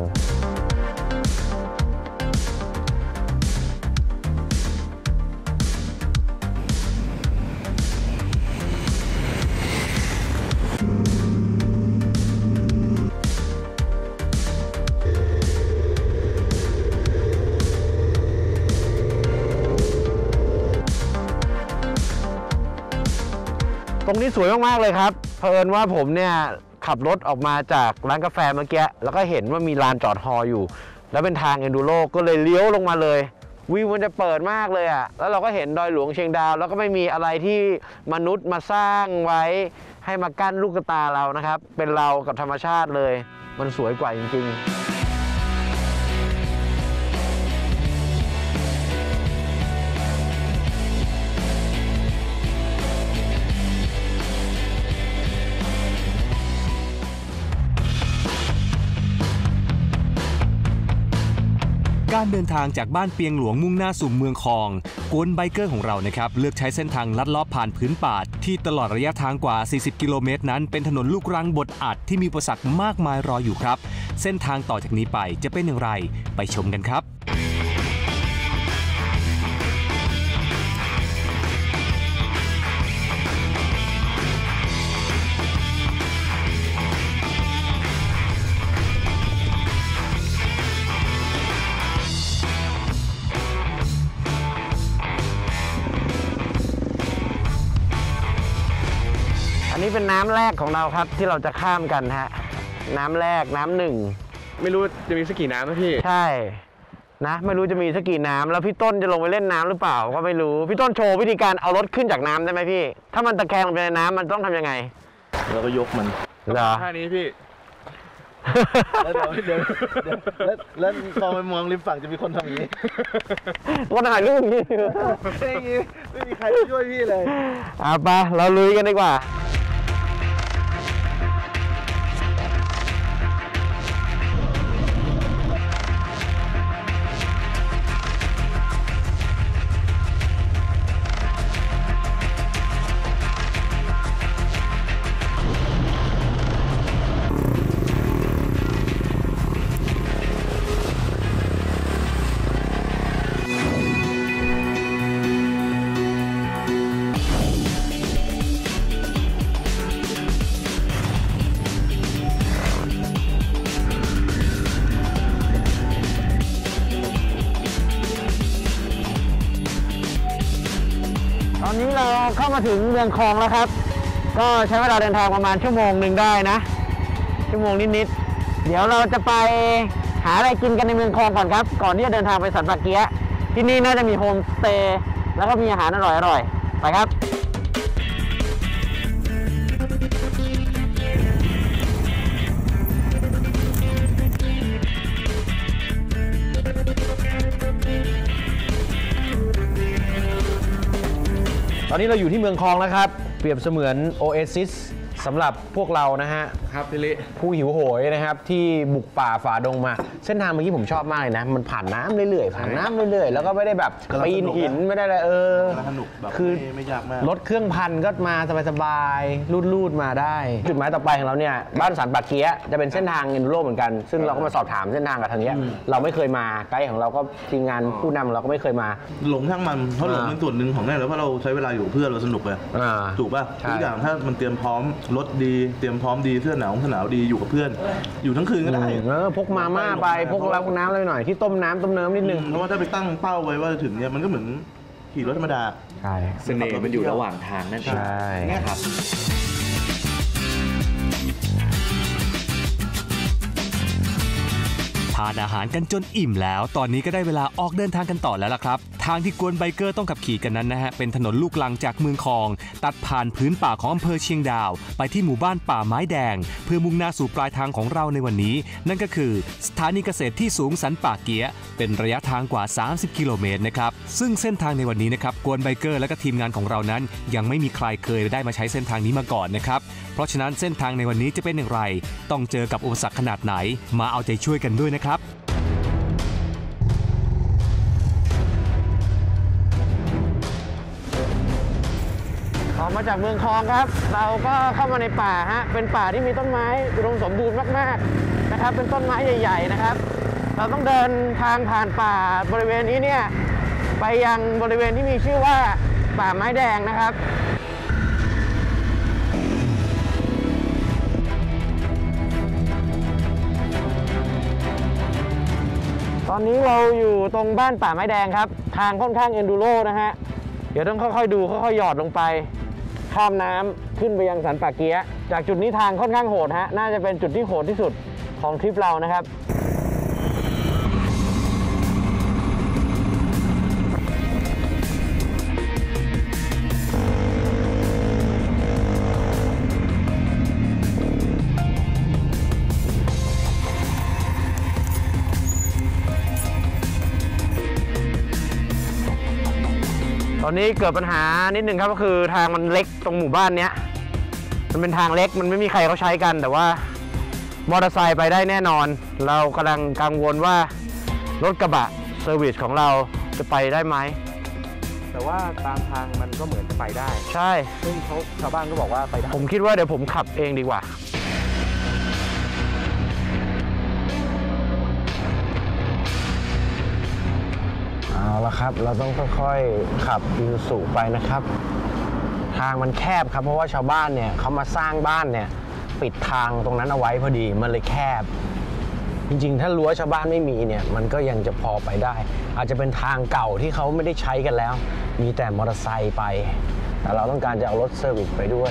ตรงนี้สวยมากๆเลยครับเผอิญว่าผมเนี่ยขับรถออกมาจากร้านกาแฟเมื่อกี้แล้วก็เห็นว่ามีลานจอดฮออยู่แล้วเป็นทางเอนดูโรก็เลยเลี้ยวลงมาเลยวิวมันจะเปิดมากเลยอ่ะแล้วเราก็เห็นดอยหลวงเชียงดาวแล้วก็ไม่มีอะไรที่มนุษย์มาสร้างไว้ให้มากั้นลูกตาเรานะครับเป็นเรากับธรรมชาติเลยมันสวยกว่าจริงๆการเดินทางจากบ้านเปียงหลวงมุ่งหน้าสู่เมืองคองกวนไบเกอร์ของเรานะครับเลือกใช้เส้นทางลัดเลาะผ่านพื้นป่าที่ตลอดระยะทางกว่าสี่สิบกิโลเมตรนั้นเป็นถนนลูกรังบดอัดที่มีอุปสรรคมากมายรออยู่ครับเส้นทางต่อจากนี้ไปจะเป็นอย่างไรไปชมกันครับอันนี้เป็นน้ำแรกของเราครับที่เราจะข้ามกันฮะน้ำแรกน้ำหนึ่งไม่รู้จะมีสักกี่น้ำนะพี่ใช่นะไม่รู้จะมีสักกี่น้ำแล้วพี่ต้นจะลงไปเล่นน้ำหรือเปล่าก็ไม่รู้พี่ต้นโชว์วิธีการเอารถขึ้นจากน้ำได้ไหมพี่ถ้ามันตะแคงลงไปในน้ำมันต้องทำยังไงเราก็ยกมันเหรอท่านี้พี่แล้วเดี๋ยวเดี๋ยวแล้วแล้วพอไปมองริมฝั่งจะมีคนทำอย่างนี้คนถ่ายรูปอย่างนี้ไม่มีไม่มีใครช่วยพี่เลยอ่ะไปเราลุยกันดีกว่าตอนนี้เราเข้ามาถึงเมืองคองแล้วครับก็ใช้เวลาเดินทางประมาณชั่วโมงหนึ่งได้นะชั่วโมงนิดๆเดี๋ยวเราจะไปหาอะไรกินกันในเมืองคองก่อนครับก่อนที่จะเดินทางไปสันป่าเกี๊ยะที่นี่น่าจะมีโฮมสเตย์แล้วก็มีอาหารอร่อยๆไปครับตอนนี้เราอยู่ที่เมืองคองแล้วครับเปรียบเสมือนโอเอซิสสำหรับพวกเรานะฮะครับพี่ลิผู้หิวโหยนะครับที่บุกป่าฝ่าดงมาเส้นทางเมื่อกี้ผมชอบมากเลยนะมันผ่านน้ำเรื่อยๆผ่านน้ำเรื่อยๆแล้วก็ไม่ได้แบบปีนหินไม่ได้อะไรเออสนุกแบบคือไม่ยากมากรถเครื่องพันก็มาสบายๆลูดๆมาได้จุดหมายต่อไปของเราเนี่ยบ้านสันป่าเกี๊ยะจะเป็นเส้นทางเอ็นดูโรเหมือนกันซึ่งเราก็มาสอบถามเส้นทางกับทางนี้เราไม่เคยมาไกด์ของเราก็ทีมงานผู้นำเราก็ไม่เคยมาหลงทั้งมันเพราะหลงเป็นส่วนหนึ่งของแน่แล้วเพราะเราใช้เวลาอยู่เพื่อเราสนุกเลยถูกป่ะทุกอย่างถ้ามันเตรียมพร้อมรถดีเตรียมพร้อมดีเสื้อหนาวหนาวดีอยู่กับเพื่อนอยู่ทั้งคืนก็ได้เออพกมาม่าไปพกเหล้าพกน้ำอะไรหน่อยที่ต้มน้ำต้มเนิ้มนิดนึงเพราะว่าถ้าไปตั้งเป้าไว้ว่าถึงเนี่ยมันก็เหมือนขี่รถธรรมดาใช่เสน่ห์มันอยู่ระหว่างทางนั่นเองใช่นะครับทานอาหารกันจนอิ่มแล้วตอนนี้ก็ได้เวลาออกเดินทางกันต่อแล้วล่ะครับทางที่กวนไบเกอร์ต้องขับขี่กันนั้นนะฮะเป็นถนนลูกลังจากเมืองคองตัดผ่านพื้นป่าของอำเภอเชียงดาวไปที่หมู่บ้านป่าไม้แดงเพื่อมุ่งหน้าสู่ปลายทางของเราในวันนี้นั่นก็คือสถานีเกษตรที่สูงสันป่าเกี๊ยะเป็นระยะทางกว่าสามสิบกิโลเมตรนะครับซึ่งเส้นทางในวันนี้นะครับกวนไบเกอร์และก็ทีมงานของเรานั้นยังไม่มีใครเคยได้มาใช้เส้นทางนี้มาก่อนนะครับเพราะฉะนั้นเส้นทางในวันนี้จะเป็นอย่างไรต้องเจอกับอุปสรรคขนาดไหนมาเอาใจช่วยกันด้วยนะครับออกมาจากเมืองคองครับเราก็เข้ามาในป่าฮะเป็นป่าที่มีต้นไม้อุดมสมบูรณ์มากๆนะครับเป็นต้นไม้ใหญ่ๆนะครับเราต้องเดินทางผ่านป่าบริเวณนี้เนี่ยไปยังบริเวณที่มีชื่อว่าป่าไม้แดงนะครับตอนนี้เราอยู่ตรงบ้านป่าไม้แดงครับทางค่อนข้างเอนดูโรนะฮะเดี๋ยวต้องค่อยๆดูค่อยๆหยอดลงไปข้ามน้ำขึ้นไปยังสันป่าเกี๊ยะจากจุดนี้ทางค่อนข้างโหดฮะน่าจะเป็นจุดที่โหดที่สุดของทริปเรานะครับ ตอนนี้เกิดปัญหานิดนึงครับก็คือทางมันเล็กตรงหมู่บ้านเนี้ยมันเป็นทางเล็กมันไม่มีใครเขาใช้กันแต่ว่ามอเตอร์ไซค์ไปได้แน่นอนเรากำลังกังวลว่ารถกระบะเซอร์วิสของเราจะไปได้ไหมแต่ว่าตามทางมันก็เหมือนจะไปได้ใช่ซึ่งเขาชาวบ้านก็บอกว่าไปได้ผมคิดว่าเดี๋ยวผมขับเองดีกว่าเอาละครับเราต้องค่อยๆขับอิซูซุไปนะครับทางมันแคบครับเพราะว่าชาวบ้านเนี่ยเขามาสร้างบ้านเนี่ยปิดทางตรงนั้นเอาไว้พอดีมันเลยแคบจริงๆถ้ารั้วชาวบ้านไม่มีเนี่ยมันก็ยังจะพอไปได้อาจจะเป็นทางเก่าที่เขาไม่ได้ใช้กันแล้วมีแต่มอเตอร์ไซค์ไปแต่เราต้องการจะเอารถเซอร์วิสไปด้วย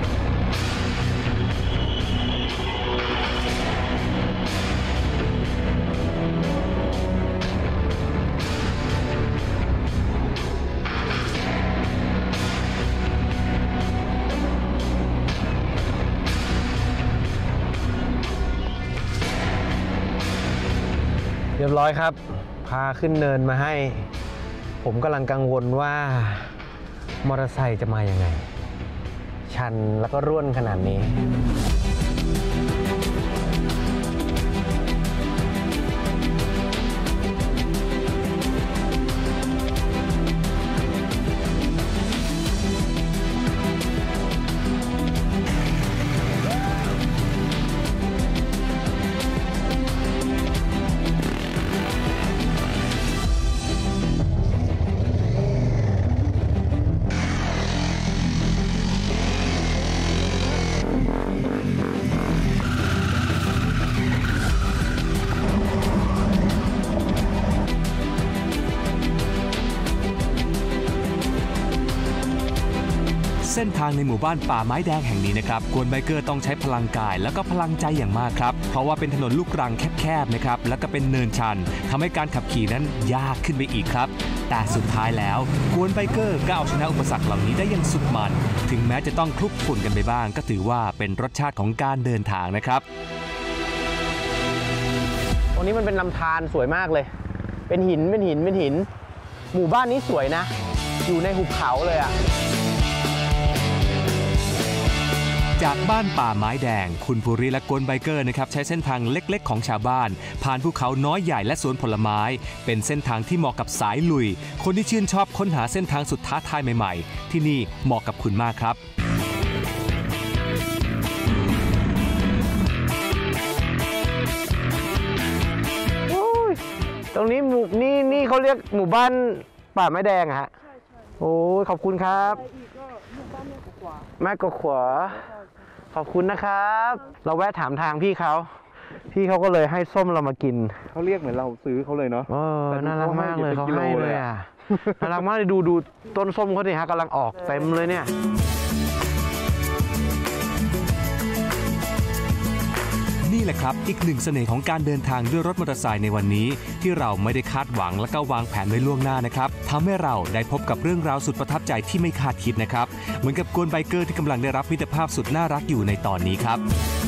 เรียบร้อยครับพาขึ้นเนินมาให้ผมกำลังกังวลว่ามอเตอร์ไซค์จะมายังไงชันแล้วก็ร่วนขนาดนี้เส้นทางในหมู่บ้านป่าไม้แดงแห่งนี้นะครับกวนไบเกอร์ต้องใช้พลังกายแล้วก็พลังใจอย่างมากครับเพราะว่าเป็นถนนลูกรังแคบๆนะครับแล้วก็เป็นเนินชันทำให้การขับขี่นั้นยากขึ้นไปอีกครับแต่สุดท้ายแล้วกวนไบเกอร์ก็เอาชนะอุปสรรคเหล่านี้ได้อย่างสุดมันถึงแม้จะต้องคลุกฝุ่นกันไปบ้างก็ถือว่าเป็นรสชาติของการเดินทางนะครับตรงนี้มันเป็นลำธารสวยมากเลยเป็นหินเป็นหินเป็นหินหมู่บ้านนี้สวยนะอยู่ในหุบเขาเลยอ่ะจากบ้านป่าไม้แดงคุณภูริและกวนไบเกอร์นะครับใช้เส้นทางเล็กๆของชาวบ้านผ่านภูเขาน้อยใหญ่และสวนผลไม้เป็นเส้นทางที่เหมาะกับสายลุยคนที่ชื่นชอบค้นหาเส้นทางสุดท้าทายใหม่ๆที่นี่เหมาะกับคุณมากครับตรงนี้หมู่นี่นี่เขาเรียกหมู่บ้านป่าไม้แดงอะฮะใช่ใช่โอ้ยขอบคุณครับแม่กขวาขอบคุณนะครับเราแวะถามทางพี่เขาพี่เขาก็เลยให้ส้มเรามากินเขาเรียกเหมือนเราซื้อเขาเลยเนาะเออน่ารักมากเลยเขาให้เลยอ่ะน่ารักมากเลยดูดูต้นส้มเขาดิฮะกำลังออกเต็มเลยเนี่ยนี่แหละครับอีกหนึ่งเสน่ห์ของการเดินทางด้วยรถมอเตอร์ไซค์ในวันนี้ที่เราไม่ได้คาดหวังและก็วางแผนไว้ล่วงหน้านะครับทำให้เราได้พบกับเรื่องราวสุดประทับใจที่ไม่คาดคิดนะครับเหมือนกับกวนไบเกอร์ที่กำลังได้รับมิตรภาพสุดน่ารักอยู่ในตอนนี้ครับ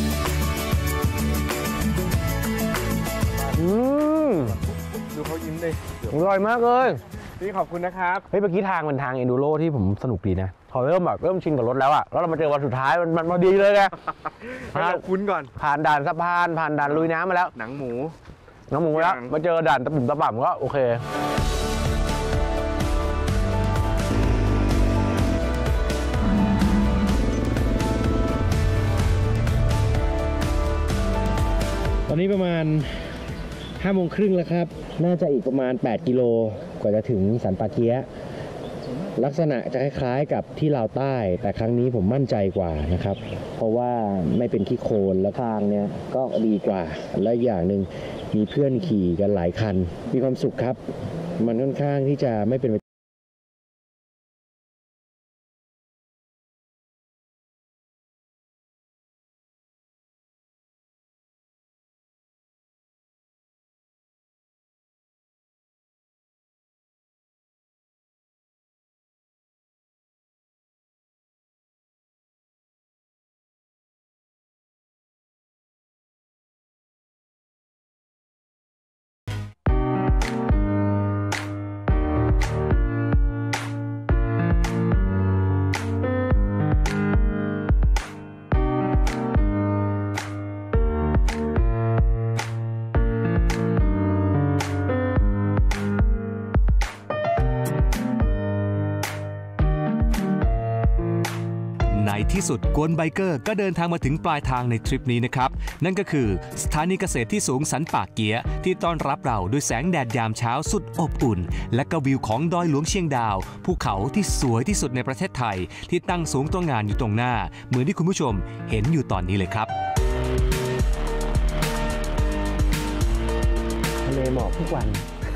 อืมดูเขายิ้มเลยอร่อยมากเลยพี่ขอบคุณนะครับเฮ้ยเมื่อกี้ทางเป็นทางเอนดูโรที่ผมสนุกดีนะพอเริ่มแบบเริ่มชินกับรถแล้วอะแล้วเรามาเจอวันสุดท้ายมันมันพอดีเลยไงให้เราคุ้นก่อนผ่านด่านสะพานผ่านด่านลุยน้ำมาแล้วหนังหมูหนังหมูแล้วมาเจอด่านตะปุ่มตะป่ำก็โอเคตอนนี้ประมาณห้าโมงครึ่งแล้วครับน่าจะอีกประมาณแปดกิโลกว่าจะถึงสันป่าเกี๊ยะลักษณะจะคล้ายๆกับที่ลาวใต้แต่ครั้งนี้ผมมั่นใจกว่านะครับเพราะว่าไม่เป็นขี้โคลนและทางเนี่ยก็ดีกว่าและอย่างหนึ่งมีเพื่อนขี่กันหลายคันมีความสุขครับมันค่อนข้างที่จะไม่เป็นที่สุดกวนไบเกอร์ก็เดินทางมาถึงปลายทางในทริปนี้นะครับนั่นก็คือสถานีเกษตรที่สูงสันป่าเกี๊ยที่ต้อนรับเราด้วยแสงแดดยามเช้าสุดอบอุ่นและก็วิวของดอยหลวงเชียงดาวภูเขาที่สวยที่สุดในประเทศไทยที่ตั้งสูงตัวงานอยู่ตรงหน้าเหมือนที่คุณผู้ชมเห็นอยู่ตอนนี้เลยครับทะเลหมอกทุกวัน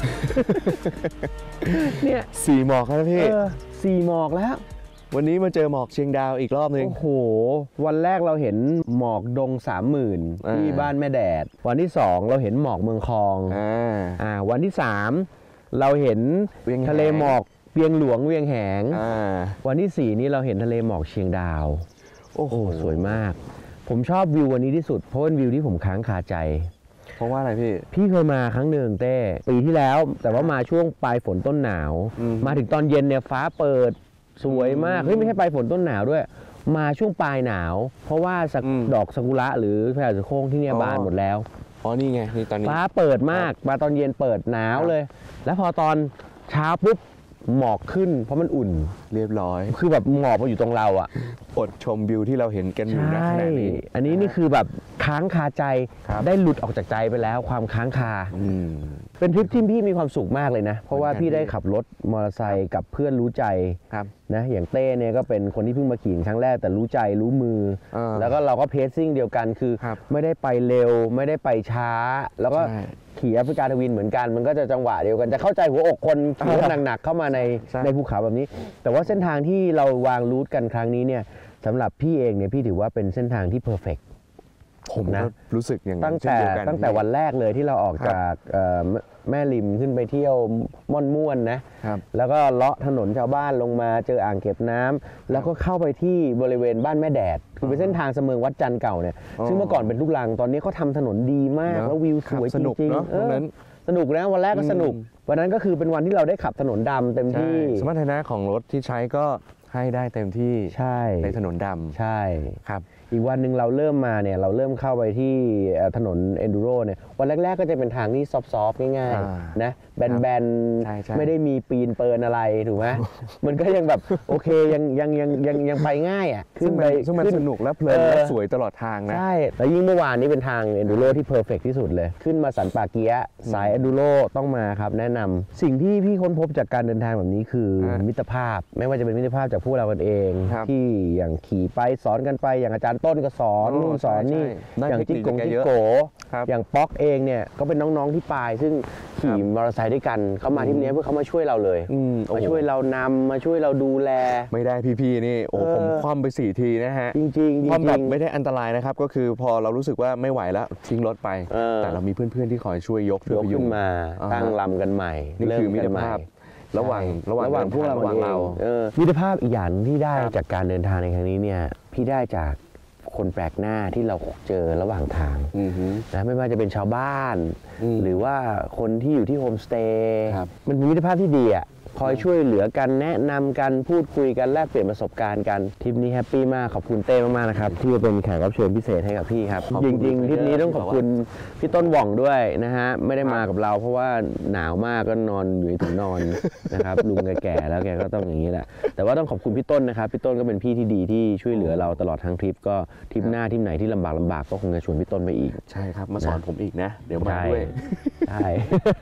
เนี่ยสี่หมอกครับพี่สี่หมอกแล้ววันนี้มาเจอหมอกเชียงดาวอีกรอบนึงโอ้โหวันแรกเราเห็นหมอกดงสามหมื่นที่บ้านแม่แดดวันที่สองเราเห็นหมอกเมืองคองอ่าอ่าวันที่สามเราเห็นทะเลหมอกเวียงหลวงเวียงแหงอ่าวันที่สี่นี่เราเห็นทะเลหมอกเชียงดาวโอ้โหสวยมากผมชอบวิววันนี้ที่สุดเพราะเป็นวิวที่ผมค้างคาใจเพราะว่าอะไรพี่พี่เคยมาครั้งหนึ่งเต้ปีที่แล้วแต่ว่ามาช่วงปลายฝนต้นหนาวมาถึงตอนเย็นเนี่ยฟ้าเปิดสวยมากเฮ้ยไม่ใช่ปลายฝนต้นหนาวด้วยมาช่วงปลายหนาวเพราะว่าดอกซากุระหรือพญาเสือโคร่งที่เนี่ยบานหมดแล้วอ๋อนี่ไงนี่ตอนนี้ฟ้าเปิดมากมาตอนเย็นเปิดหนาวเลยแล้วพอตอนเช้าปุ๊บหมอกขึ้นเพราะมันอุ่นเรียบร้อยคือแบบหมอกมาอยู่ตรงเราอ่ะอดชมวิวที่เราเห็นกันอยู่ณขณะนี้อันนี้นี่คือแบบค้างคาใจได้หลุดออกจากใจไปแล้วความค้างคาเป็นทริปที่พี่มีความสุขมากเลยนะเพราะว่าพี่ได้ขับรถมอเตอร์ไซค์กับเพื่อนรู้ใจนะอย่างเต้เนี่ยก็เป็นคนที่เพิ่งมาขี่ครั้งแรกแต่รู้ใจรู้มือแล้วก็เราก็เพซซิ่งเดียวกันคือไม่ได้ไปเร็วไม่ได้ไปช้าแล้วก็ขี่แอฟริกาทวินเหมือนกันมันก็จะจังหวะเดียวกันจะเข้าใจหัวอกคนขี่รถหนักๆเข้ามาในในภูเขาแบบนี้แต่ว่าเส้นทางที่เราวางรูทกันครั้งนี้เนี่ยสำหรับพี่เองเนี่ยพี่ถือว่าเป็นเส้นทางที่เพอร์เฟกต์ผมนะรู้สึกอย่างตั้งแต่ตั้งแต่วันแรกเลยที่เราออกจากแม่ริมขึ้นไปเที่ยวม่อนม่วนนะแล้วก็เลาะถนนชาวบ้านลงมาเจออ่างเก็บน้ำแล้วก็เข้าไปที่บริเวณบ้านแม่แดดคือเป็นเส้นทางเสมิงวัดจันทร์เก่าเนี่ยซึ่งเมื่อก่อนเป็นลูกรังตอนนี้เขาทำถนนดีมากแล้ววิวสวยจริงๆตรงนั้นสนุกนะวันแรกก็สนุกวันนั้นก็คือเป็นวันที่เราได้ขับถนนดำเต็มที่สมรรถนะของรถที่ใช้ก็ให้ได้เต็มที่ใช่ในถนนดำใช่ครับอีกวันหนึ่งเราเริ่มมาเนี่ยเราเริ่มเข้าไปที่ถนนเอนดูโรเนี่ยวันแรกๆก็จะเป็นทางที่ซอฟต์ๆง่ายๆนะแบนๆไม่ได้มีปีนเปินอะไรถูกไหมมันก็ยังแบบโอเคยังยังยังยังยังไปง่ายอ่ะขึ้นไปซึ่งมันสนุกและเพลินและสวยตลอดทางนะใช่แล้วยิ่งเมื่อวานนี้เป็นทางเอนดูโรที่เพอร์เฟกต์ที่สุดเลยขึ้นมาสันป่าเกี๊ยสายเอนดูโรต้องมาครับแนะนำสิ่งที่พี่ค้นพบจากการเดินทางแบบนี้คือมิตรภาพไม่ว่าจะเป็นมิตรภาพจากพวกเรากันเองที่อย่างขี่ไปสอนกันไปอย่างอาจารย์ต้นก็สอนนู่นสอนนี่อย่างจิ๊กกงจิ๊กโกอย่างป๊อกเองเนี่ยก็เป็นน้องๆที่ปลายซึ่งขี่มอเตอร์ไซค์ด้วยกันเขามาที่นี้เพื่อเขามาช่วยเราเลยมาช่วยเรานำมาช่วยเราดูแลไม่ได้พี่ๆนี่โอ้ผมคว่ำไปสี่ทีนะฮะจริงๆความแบบไม่ได้อันตรายนะครับก็คือพอเรารู้สึกว่าไม่ไหวแล้วทิ้งรถไปแต่เรามีเพื่อนๆที่คอยช่วยยกยกขึ้นมาตั้งลำกันใหม่นี่คือมิตรภาพระหว่างระหว่างพวกเรามิตรภาพอีกอย่างที่ได้จากการเดินทางในครั้งนี้เนี่ยพี่ได้จากคนแปลกหน้าที่เราเจอระหว่างทางนะไม่ว่าจะเป็นชาวบ้านหรือว่าคนที่อยู่ที่โฮมสเตย์มันมีมิตรภาพที่ดีอ่ะคอยช่วยเหลือกันแนะนำกันพูดคุยกันแลกเปลี่ยนประสบการณ์กันทริปนี้แฮปปี้มากขอบคุณเต้มากๆนะครับที่เป็นแขกรับเชิญพิเศษให้กับพี่ครับจริงๆทริปนี้ต้องขอบคุณพี่ต้นหว่องด้วยนะฮะไม่ได้มากับเราเพราะว่าหนาวมากก็นอนอยู่ในถุงนอนนะครับลุงแก่ๆแล้วแกก็ต้องอย่างนี้แหละแต่ว่าต้องขอบคุณพี่ต้นนะครับพี่ต้นก็เป็นพี่ที่ดีที่ช่วยเหลือเราตลอดทั้งทริปก็ทริปหน้าทริปไหนที่ลำบากลำบากก็คงจะชวนพี่ต้นไปอีกใช่ครับมาสอนผมอีกนะเดี๋ยวมาด้วยใช่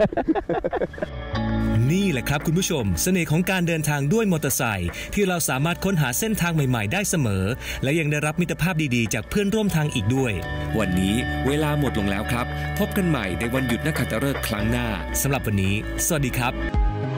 นี่แหละครับคุณผู้ชมเสน่ห์ของการเดินทางด้วยมอเตอร์ไซค์ที่เราสามารถค้นหาเส้นทางใหม่ๆได้เสมอและยังได้รับมิตรภาพดีๆจากเพื่อนร่วมทางอีกด้วยวันนี้เวลาหมดลงแล้วครับพบกันใหม่ในวันหยุดนักขัตฤกษ์ครั้งหน้าสำหรับวันนี้สวัสดีครับ